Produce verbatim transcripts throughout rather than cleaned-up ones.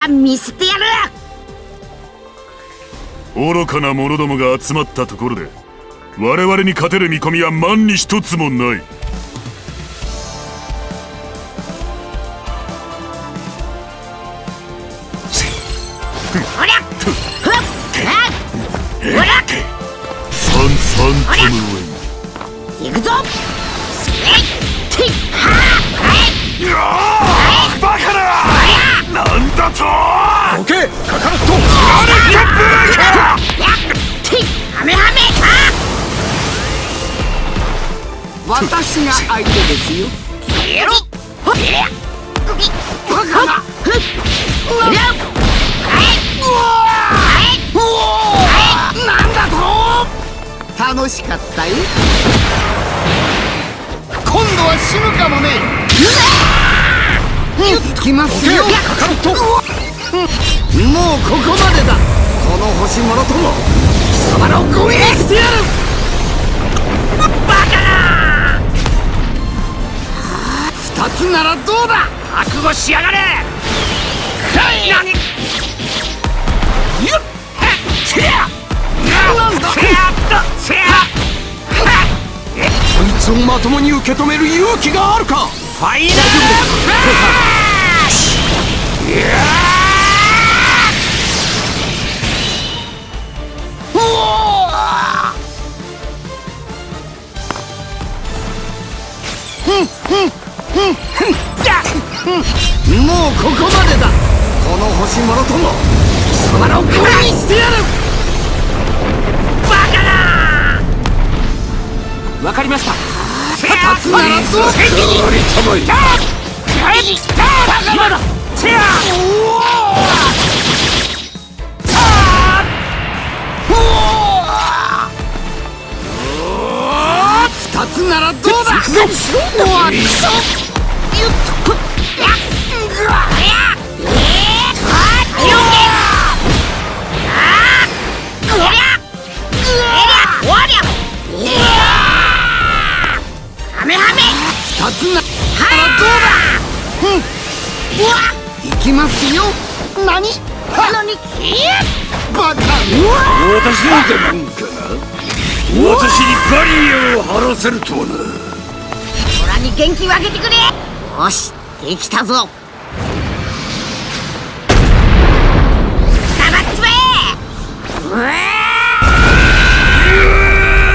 見せてやる。 愚かな者どもが集まったところで我々に勝てる見込みは万に一つもない。 おりゃおりゃサンサントムウェイ行くぞ。せいはあバカだ。なんだとどけカカロット。 あれキャップか。 ハメハメ。 私が相手ですよ。 やろ。バカな。なんだと。 楽しかったよ。今度は死ぬかもね。言っきますよカカロット。もうここまでだ。この星もろとも貴様のゴミにしてやる。 バカな。 二つならどうだ。 覚悟しやがれ。何。よっせやなんだ。 せやっとせや。 こいつをまともに受け止める勇気があるか。 ファイナルいやー。おお。 もうここまでだ。この星もろとも貴様のゴミにしてやる。 バカな。 わかりました。 二つならどうだ。 今だ。せや。 二つならどうだ。 終わりそう。ゆっと。やっ。うわ。や。ええ。と。よけ。ああ。こりゃ。えりゃ。おりゃ。ええ。ハメハメ。 二つならどうだ。うわ。 行きますよ。何何。 バカ。 私の出番かな。私にバリアを張らせるとはな。 オラに元気をあげてくれ。よし、できたぞ。捕まっちまえ。うわ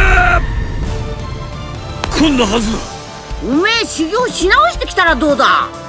こんなはずだ。 おめえ修行し直してきたらどうだ。